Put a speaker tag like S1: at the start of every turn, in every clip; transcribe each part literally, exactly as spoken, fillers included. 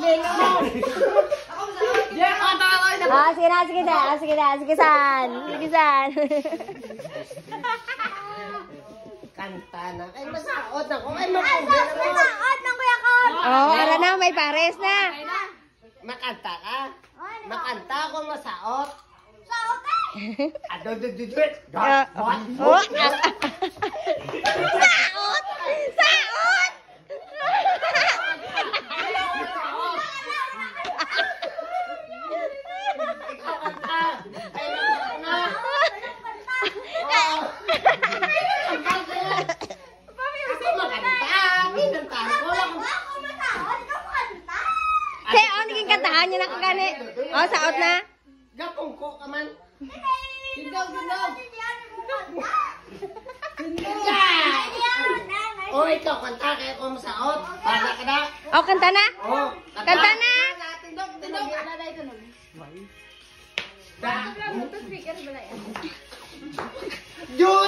S1: Ah, sige na, sige na, sige na, sige san. Sige san.
S2: Kanta na. Ay, masaot ako. Ay,
S1: masaot ng kuya ko. Oh, ara na, may pares na.
S2: Makanta ka? Makanta ako masaot.
S1: Saot eh.
S2: Ado, do, do, do.
S1: Oh, saot! Saot!
S2: Ikaw kanta. Ay, makanta na.
S1: Kaya oh, naging kantahan niya na kagani. Oh, saot na.
S2: Gapong ko ka man.
S3: Tindog, tindog.
S2: O, ikaw kanta kaya ko masaot. Para ka na.
S1: Oh, kanta na.
S2: Oh,
S1: Kanta na.
S3: Tindog, tindog. Alay ko nun.
S2: Jut!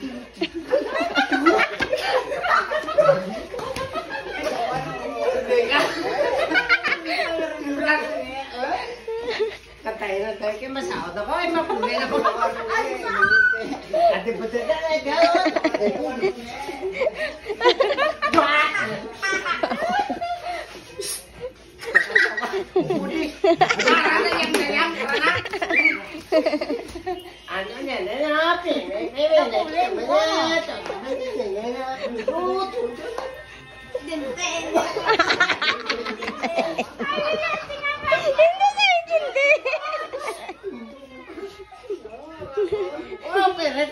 S2: Katay na tayo kayo masaot ako. Ay, mapuli na ko. Ate po tayo na gawin. Ano yan? Ano natin?
S1: Hindi na intindi.
S2: Oh, peret.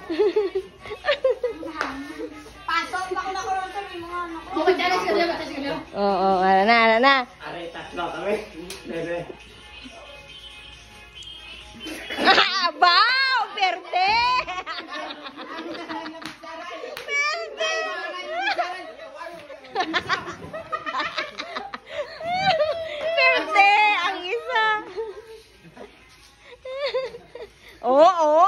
S3: Pasok ako na ko lang sa mga anak ko.
S2: Okay, talas ka lang, talas ka lang.
S1: Oo, oh, ara na, ara na.
S2: Aray, tatlo kami. Bebe.
S1: Abaw! Perde! Perde! Perde! Ang isa! Oo, oo!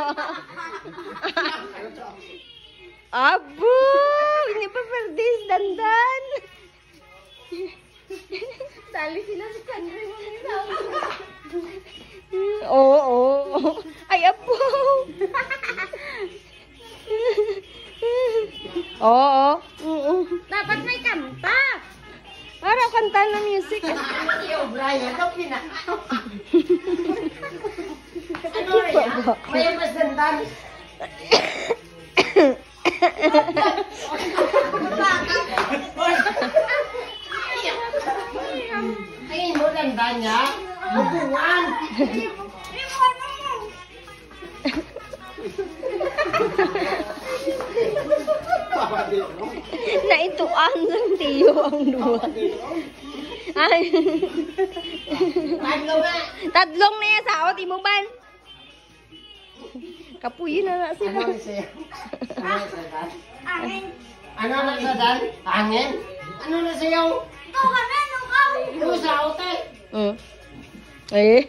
S1: Abo! Hindi pa perde, dandan!
S3: Dali sila sa country mo nila.
S1: Oo, oo. Ay, apo. Oo, oo.
S3: Dapat may kanta.
S1: Para kanta na music.
S2: Iyo, Brian, ito pina. Ano yan? May mas dandan. Ay, mo dandan niya. Bubuan.
S1: Naituan ng tiyo ang duwa. Ay.
S2: Tadlo nga.
S1: Tadlong na yan saot, imuban. Kapuyin na na sila.
S2: Ano na siya? Ano na siya?
S3: Angin.
S2: Ano na siya, Dan? Angin? Ano na siya?
S3: Ikaw ka na, ikaw.
S2: Ito sa ote.
S1: Mm. Eh.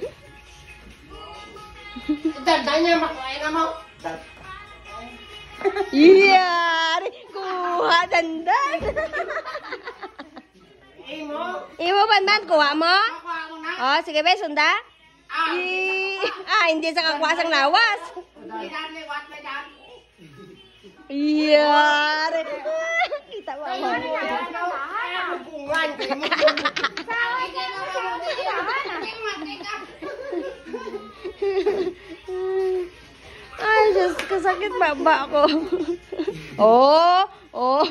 S2: Dandan niya, makuha na mo.
S1: Iyari! Kuha, dandan!
S2: Imo?
S1: Imo, banban, kuha mo?
S2: Makuha ko na.
S1: Oh, sige be, sunda. I... Ah, hindi sa kakwasang lawas. Iyari! Kita mo mo. Ay, Diyos, kasakit baba ako. Oh, oh.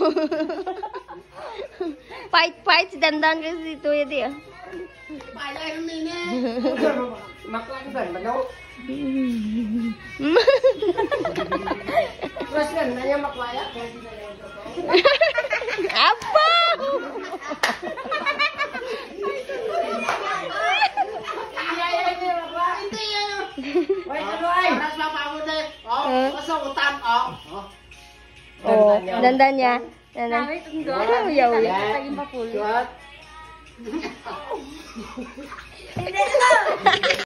S1: Fight, fight, si Dandan kasi dito yun eh.
S2: Makuha ba? Manaw? Mas ganda niya makuha.
S1: Apa? Oh, dandan niya. Dandan. Ano uyaw uyaw? Taging papulo.